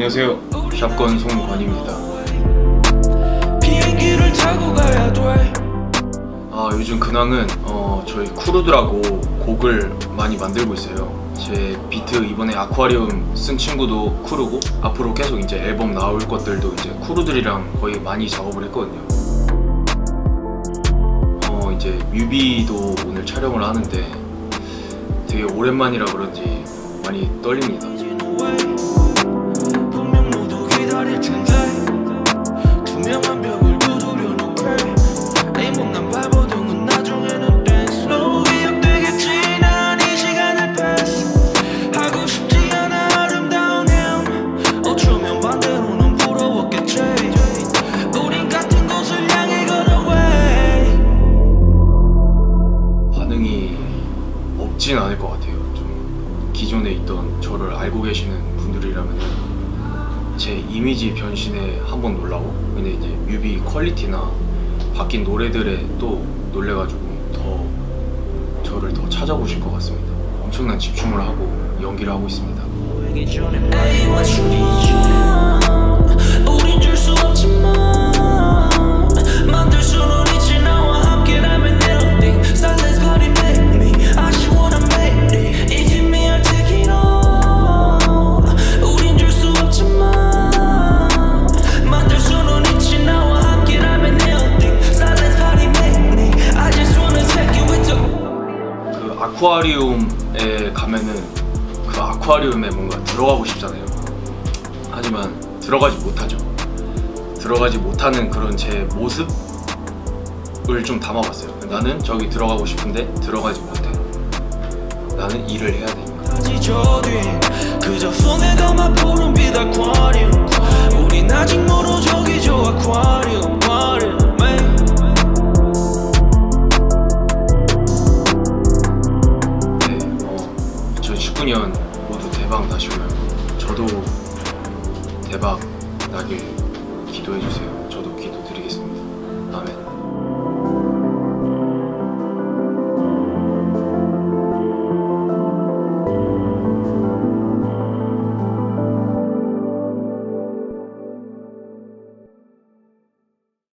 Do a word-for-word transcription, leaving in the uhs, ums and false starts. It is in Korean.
안녕하세요, 샷건 송관입니다. 비행기를 타고 가야 돼. 아, 요즘 근황은 어, 저희 쿠루드라고 곡을 많이 만들고 있어요. 제 비트 이번에 아쿠아리움 쓴 친구도 쿠루고, 앞으로 계속 이제 앨범 나올 것들도 이제 쿠루들이랑 거의 많이 작업을 했거든요. 어, 이제 뮤비도 오늘 촬영을 하는데 되게 오랜만이라 그런지 많이 떨립니다. 분명 모두 기다릴 텐데 투명한 벽을 두드려 놓게 이 못난 발버둥은 나중에는 댄스 너무 기억되겠지. 난 이 시간을 패스 하고 싶지 않아. 아름다운 헤엄 어쩌면 반대로는 부러웠겠지. 우린 같은 곳을 향해 걸어way. 반응이 없진 않을 것 같아요. 좀 기존에 있던 저를 알고 계시는 분들이라면 제 이미지 변신에 한번 놀라고, 근데 이제 뮤비 퀄리티나 바뀐 노래들에 또 놀래가지고 더 저를 더 찾아보실 것 같습니다. 엄청난 집중을 하고 연기를 하고 있습니다. 우린 줄 수 없지만 만들 수는 있지. 나와 함께라면 everything. Silence party make me. I just wanna make it. If you me, I'll take it all. 우린 줄 수 없지만 만들 수는 있지. 나와 함께라면 everything. Silence party make me. I just wanna take you with you. 그 아쿠아리움에 가면은 그 아쿠아리움에 뭔가 들어가고 싶잖아요. 하지만 들어가지 못하죠. 들어가지 못하는 그런 제 모습을 좀 담아봤어요. 나는 저기 들어가고 싶은데 들어가지 못해. 나는 일을 해야 되니까. 그저 손에 담아 푸른 빛 아쿠아리움. 우린 아직 모르 저기 저 아쿠아리움. 네, 어, 이천십구 년 모두 대박 나시고요. 저도 대박 나길 기도해주세요.